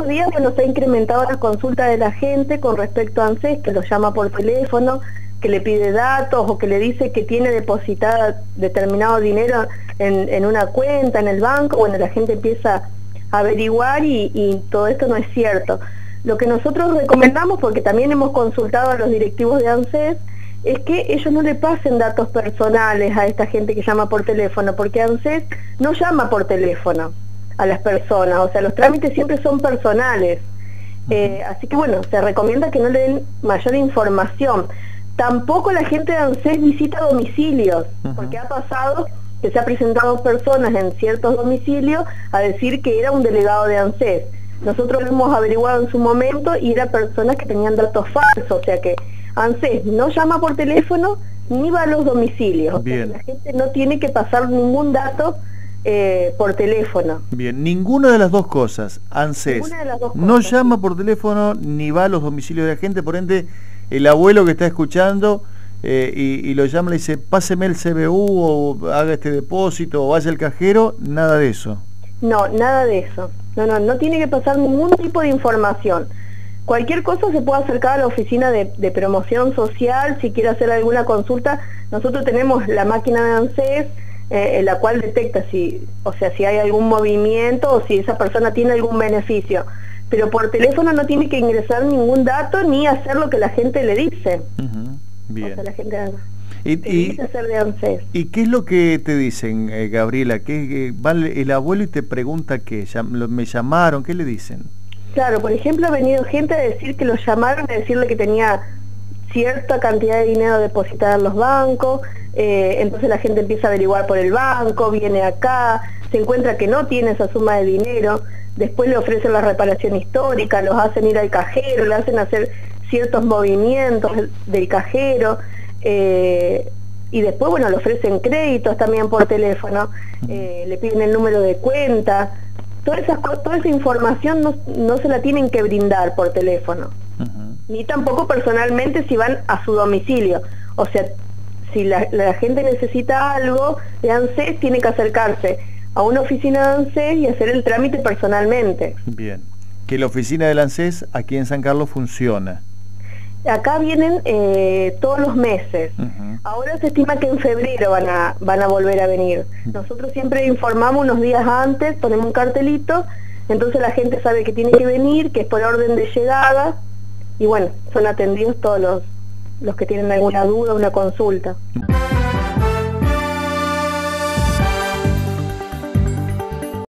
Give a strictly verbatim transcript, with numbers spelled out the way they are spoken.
días, bueno, se ha incrementado la consulta de la gente con respecto a ANSES, que lo llama por teléfono, que le pide datos o que le dice que tiene depositada determinado dinero en, en una cuenta, en el banco. Bueno, la gente empieza a averiguar y, y todo esto no es cierto. Lo que nosotros recomendamos, porque también hemos consultado a los directivos de ANSES, es que ellos no le pasen datos personales a esta gente que llama por teléfono, porque ANSES no llama por teléfono a las personas, o sea, los trámites siempre son personales. Eh, así que bueno, se recomienda que no le den mayor información. Tampoco la gente de ANSES visita domicilios, uh-huh. porque ha pasado que se ha presentado personas en ciertos domicilios a decir que era un delegado de ANSES. Nosotros lo hemos averiguado en su momento y eran personas que tenían datos falsos, o sea que ANSES no llama por teléfono ni va a los domicilios. Bien. O sea, la gente no tiene que pasar ningún dato eh, por teléfono. Bien, ninguna de las dos cosas. ANSES no cosas, llama sí. por teléfono ni va a los domicilios de la gente, por ende el abuelo que está escuchando eh, y, y lo llama y le dice páseme el C B U o haga este depósito o vaya al cajero, nada de eso. No, nada de eso. No, no, no tiene que pasar ningún tipo de información. Cualquier cosa se puede acercar a la oficina de, de promoción social, si quiere hacer alguna consulta. Nosotros tenemos la máquina de ANSES, eh, en la cual detecta si, o sea, si hay algún movimiento o si esa persona tiene algún beneficio. Pero por teléfono no tiene que ingresar ningún dato ni hacer lo que la gente le dice. Uh-huh. Bien. O sea, la gente y, le y, dice hacer de ANSES. ¿Y qué es lo que te dicen, eh, Gabriela? ¿Qué, va el abuelo y te pregunta qué? ¿Me llamaron? ¿Qué le dicen? Claro, por ejemplo, ha venido gente a decir que lo llamaron, a decirle que tenía cierta cantidad de dinero depositada en los bancos, eh, entonces la gente empieza a averiguar por el banco, viene acá, se encuentra que no tiene esa suma de dinero, después le ofrecen la reparación histórica, los hacen ir al cajero, le hacen hacer ciertos movimientos del cajero, eh, y después, bueno, le ofrecen créditos también por teléfono, eh, le piden el número de cuenta. Toda esa, toda esa información no, no se la tienen que brindar por teléfono, uh-huh. ni tampoco personalmente si van a su domicilio. O sea, si la, la gente necesita algo de ANSES, tiene que acercarse a una oficina de ANSES y hacer el trámite personalmente. Bien, que la oficina del ANSES aquí en San Carlos funciona. Acá vienen eh, todos los meses. Uh-huh. Ahora se estima que en febrero van a, van a volver a venir. Nosotros siempre informamos unos días antes, ponemos un cartelito, entonces la gente sabe que tiene que venir, que es por orden de llegada, y bueno, son atendidos todos los, los que tienen alguna duda, una consulta.